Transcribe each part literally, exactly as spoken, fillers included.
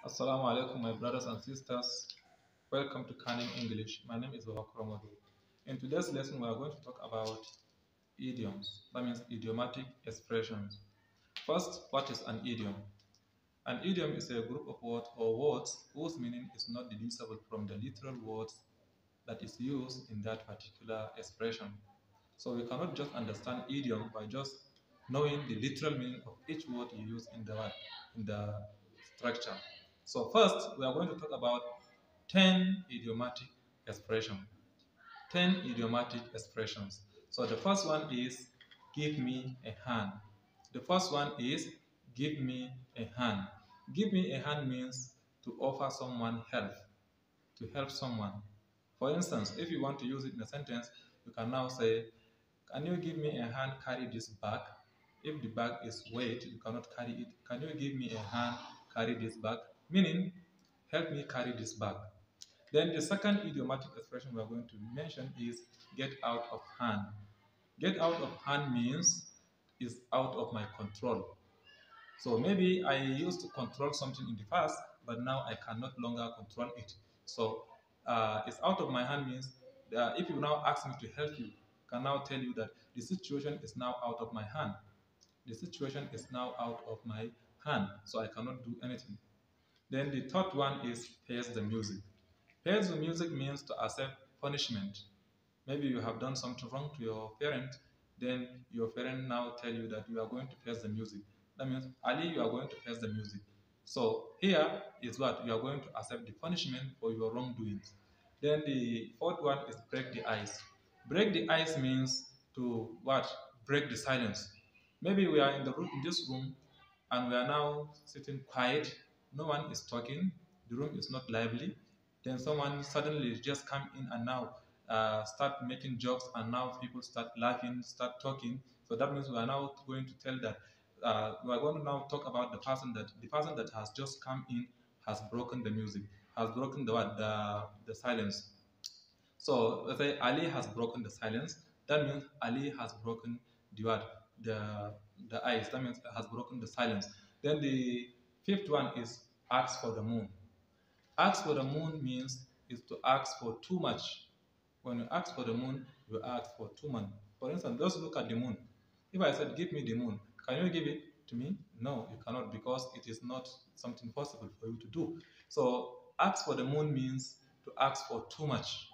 Assalamu alaikum, my brothers and sisters. Welcome to Canning English. My name is Babakromodu. In today's lesson, we are going to talk about idioms. That means idiomatic expressions. First, what is an idiom? An idiom is a group of words or words whose meaning is not deducible from the literal words that is used in that particular expression. So we cannot just understand idiom by just knowing the literal meaning of each word you use in the in the structure. So first, we are going to talk about ten idiomatic expressions. ten idiomatic expressions. So the first one is give me a hand. The first one is give me a hand. Give me a hand means to offer someone help, to help someone. For instance, if you want to use it in a sentence, you can now say, can you give me a hand carry this bag? If the bag is weight, you cannot carry it. Can you give me a hand carry this bag? Meaning, help me carry this bag. Then the second idiomatic expression we are going to mention is get out of hand. Get out of hand means is out of my control. So maybe I used to control something in the past, but now I can no longer control it. So uh, it's out of my hand means that if you now ask me to help you, I can now tell you that the situation is now out of my hand. The situation is now out of my hand, so I cannot do anything. Then the third one is here's the music. Here's the music means to accept punishment. Maybe you have done something wrong to your parent, then your parent now tell you that you are going to face the music. That means, Ali, you are going to face the music. So here is what you are going to accept the punishment for your wrongdoings. Then the fourth one is break the ice. Break the ice means to what? Break the silence. Maybe we are in the room, in this room, and we are now sitting quiet. No one is talking. The room is not lively. Then someone suddenly just come in and now uh, start making jokes, and now people start laughing, start talking. So that means we are now going to tell that uh, we are going to now talk about the person that the person that has just come in has broken the music, has broken the what the the silence. So let's say Ali has broken the silence. That means Ali has broken the what the the ice. That means has broken the silence. Then the fifth one is ask for the moon. Ask for the moon means is to ask for too much. When you ask for the moon, you ask for too much. For instance, just look at the moon. If I said, give me the moon, can you give it to me? No, you cannot, because it is not something possible for you to do. So ask for the moon means to ask for too much.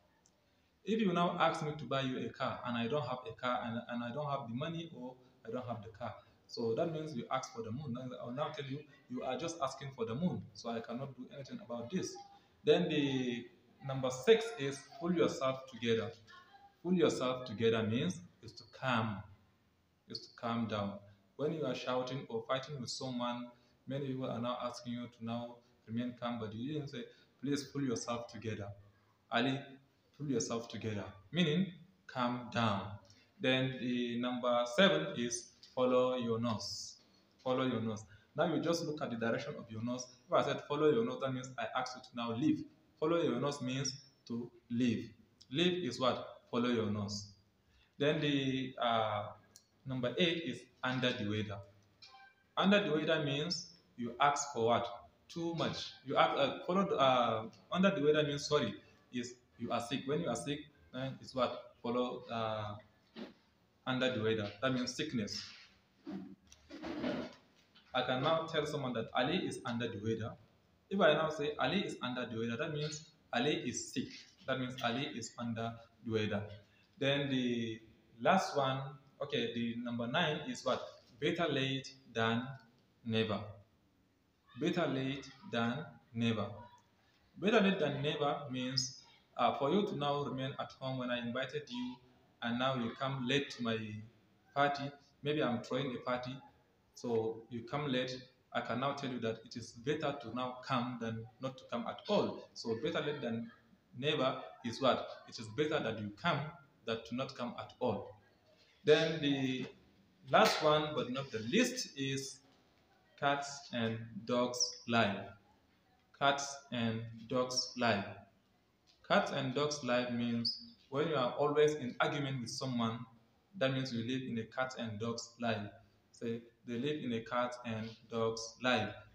If you now ask me to buy you a car and I don't have a car and, and I don't have the money or I don't have the car, so that means you ask for the moon. I'll now tell you, you are just asking for the moon, so I cannot do anything about this. Then the number six is pull yourself together. Pull yourself together means is to calm, is to calm down. When you are shouting or fighting with someone, many people are now asking you to now remain calm, but you didn't say, please pull yourself together. Ali, pull yourself together, meaning calm down. Then the number seven is follow your nose. Follow your nose. Now you just look at the direction of your nose. If I said follow your nose, that means I ask you to now leave. Follow your nose means to leave. Leave is what? Follow your nose. Then the uh, number eight is under the weather. Under the weather means you ask for what? Too much. You ask, uh, follow the, uh, under the weather means sorry is you are sick. When you are sick, then it's what? Follow uh, under the weather. That means sickness. I can now tell someone that Ali is under the weather. If I now say Ali is under the weather, that means Ali is sick. That means Ali is under the weather. Then the last one, okay, the number nine is what? Better late than never. Better late than never. Better late than never means uh, for you to now remain at home when I invited you and now you come late to my party. Maybe I'm throwing a party, so you come late. I can now tell you that it is better to now come than not to come at all. So better late than never is what? It is better that you come than to not come at all. Then the last one, but not the least, is cats and dogs live. Cats and dogs live. Cats and dogs live means when you are always in argument with someone, that means you live in a cat and dogs live. Say they live in a cat and dogs live.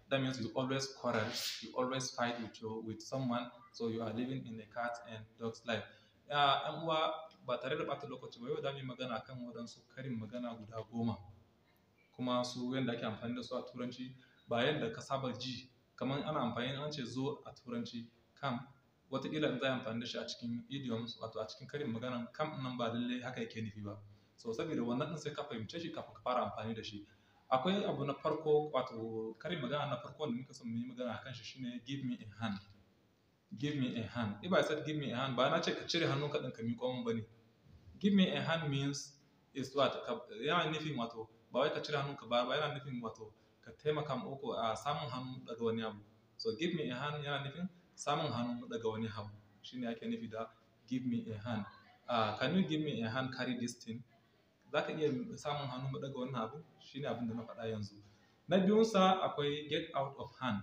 that means you always quarrel, you always fight with your, with someone, so you are living in a cat and dog's life. Yan uwa, ba tare da ɓata lokaci ba, yau da mu yi magana kan waɗansu karin magana guda goma, kuma su yadda ake amfani da su a turanci ba yadda ka saba ji kamar ana amfani an ce zo a turanci come, wataƙila in za a yi amfani da shi a cikin idioms, wato a cikin karin magana come nan ba lallai haka yake nufi ba. So saboda wannan ɗin sai ka fahimce shi kafin ka fara amfani da shi. Akwai abu na farko, wato karin magana na farko da muka son mu yi magana a kan shi shine give me a hand. Give me a hand. If I said give me a hand, ba na ce ka cire hannunka ɗin ka miƙo min ba ne. Give me a hand means is what? Yana nufin wato ba wai ka cire hannunka ba, ba yana nufin wato ka taimaka ma ko a samun hannu daga wani abu. So give me a hand yana nufin samun hannu daga wani abu. Shine ake nufi da give me a hand. Uh, can you give me a hand carry this thing? Za ka iya samun hannu daga wannan abu? Shine abin da na faɗa yanzu. Na biyunsa akwai get out of hand.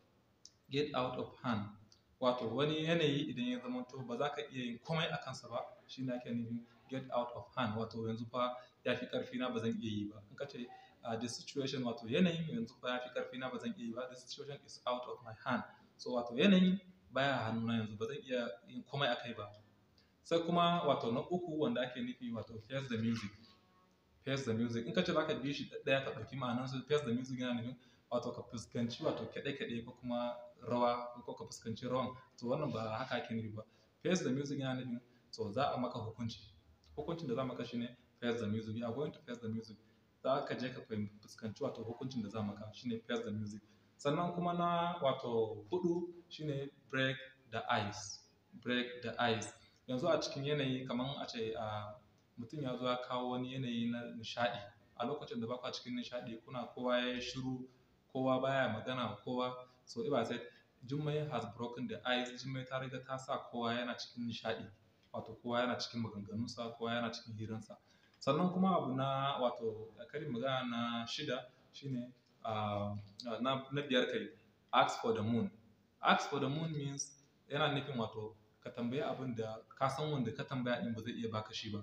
Get out of hand. Wato wani yanayi idan ya zama to ba za ka iya yin komai a kansa ba, shine ake nufin get out of hand. Wato yanzu fa ya fi ƙarfi na ba zan iya yi ba. In ka ce uh, the situation, wato yanayin yanzu fa ya fi ƙarfi na ba zan iya yi ba. The situation is out of my hand. So wato yanayin baya hannuna yanzu, ba zan iya yin komai a kai ba. Sai kuma wato na uku wanda ake nufi wato face the music. Face the music. In ka ce za ka bi shi ɗaya ka ɗauki ma'anansu, face the music yana nufin wato ka fuskanci wato kaɗe-kaɗe ko kuma rawa ko ka fuskanci rawan. To wannan ba haka ake nufi ba. Face the music yana nufin so za a maka hukunci. Hukuncin da za a maka shine face the music. You are going to face the music. Za ka je ka fuskanci wato hukuncin da za a maka shine face the music. Sannan kuma na wato hudu shine break the ice. Break the ice. Yanzu a cikin yanayi kamar a ce a mutum ya zo ya kawo wani yanayi na nishaɗi. A lokacin da baka cikin nishaɗi kuna kowa ya yi shiru, kowa baya magana kowa. So if I said Jummai has broken the ice, Jummai ta riga ta sa kowa yana cikin nishaɗi. Wato kowa yana cikin maganganunsa, kowa yana cikin hiransa. Sannan kuma abu na wato karin magana na shida shine uh, na, na biyar kai, ask for the moon. Ask for the moon means yana nufin wato ka tambaye abin da ka san wanda ka tambaya din ba zai iya baka shi ba.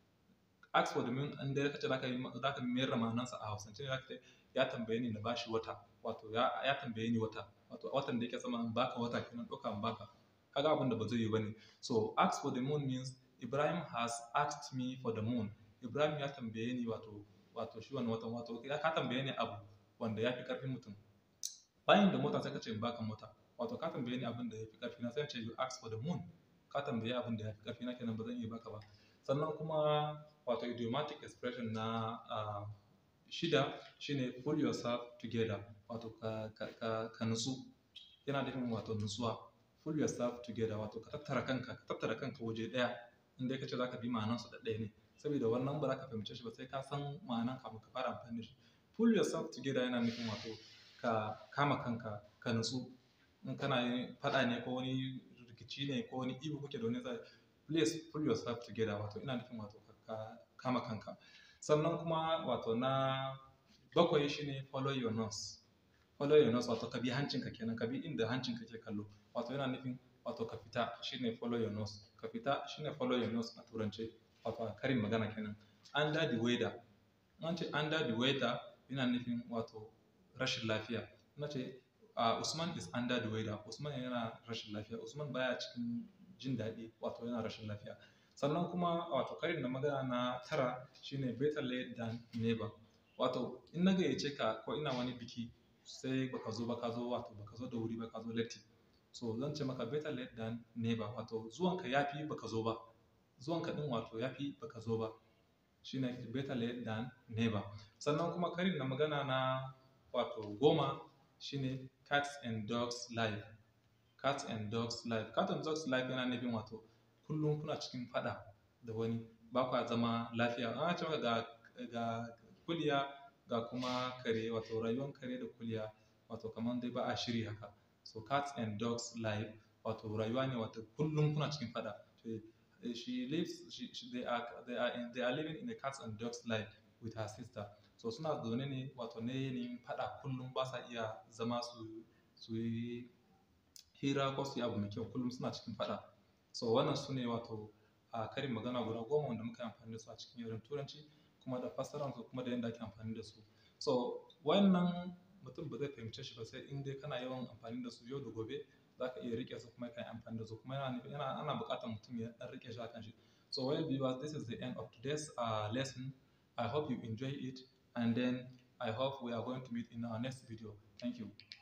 Ask for the moon, an da kace zaka yi zaka mayar da ma'anarsa a Hausance ne zaka ce ya tambaye ni na bashi wata, wato ya, ya tambaye ni wata, wato watan da yake sama in baka wata kenan ɗauka in baka. Kaga abin da ba zai yi bane. So ask for the moon means Ibrahim has asked me for the moon. Ibrahim ya tambaye ni wato wato shi wannan watan, wato ya ka tambaye ni abu wanda ya fi ƙarfin mutum. Bayan da mota sai ka ce in baka mota, wato ka tambaye ni abin da ya fi ƙarfi na, sai ce you ask for the moon. Ka tambaye abin da ya fi ƙarfi na kenan ba zan iya baka ba. Sannan kuma wato idiomatic expression na uh, shida shine pull yourself together. Wato ka, ka, ka, ka nutsu. Yana nufin wato nutsuwa. Pull yourself together, wato ka tattara kanka, ka tattara kanka waje ɗaya. Inda ka ce za ka bi ma'anansu da ɗaya ne. Saboda wannan ba za ka fahimce shi ba sai ka san ma'anan kafin ka fara amfani da shi. Pull yourself together yana nufin wato ka kama kanka, ka nutsu. In kana yin faɗa ne ko wani rikici ne ko wani ihu kuke da wani zai, please pull yourself together. Wato ina nufin wato ka kama kanka. Sannan kuma wato na bakwai shine follow your nose. Follow your nose wato ka bi hancinka kenan, ka bi inda hancinka ke kallo. Wato yana nufin wato ka fita shine follow your nose. Ka fita shine follow your nose a turance. Wato karin magana kenan. Under the weather. An ce under the weather yana nufin wato rashin lafiya. Na ce uh, Usman is under the weather. Usman yana rashin lafiya. Usman baya cikin jin daɗi, wato yana rashin lafiya. Sannan kuma wato karin da magana na tara shine better late than never. Wato in na gayyace ka ko ina wani biki sai baka zo baka zo wato baka zo da wuri baka zo latti. So zan ce maka better late than never. Wato zuwanka yafi baka zo ba. Zuwanka din wato yafi baka zo ba. Shine better late than never. Sannan kuma karin da magana na wato goma shine cats and dogs life. Cats and dogs life. Cats and dogs life yana nufin wato kullum kuna cikin faɗa da wani, ba kwa zama lafiya. An ce ga, ga kuliya ga kuma kare, wato rayuwar kare da kuliya wato kamar dai ba a shiri haka. So cats and dogs life wato rayuwa ne wato kullum kuna cikin faɗa. She lives, she, she, they are, they are, in, they are living in a cats and dogs life with her sister. So suna zaune ne wato ne ne faɗa kullum ba sa iya zama su, su yi hira ko su yi abu mai kyau, kullum suna cikin faɗa. So wannan su ne wato a karin magana guda goma wanda muka yi amfani da su a cikin yaren turanci, kuma da fassararsu kuma da yadda ake amfani da su. So wannan mutum ba zai fahimce shi ba sai in dai kana yawan amfani da su yau da gobe za ka iya rike su kuma ka yi amfani da su kuma yana yana ana buƙatar mutum ya ɗan rike shi a kan shi. So well viewers, this is the end of today's uh, lesson. I hope you enjoy it, and then I hope we are going to meet in our next video. Thank you.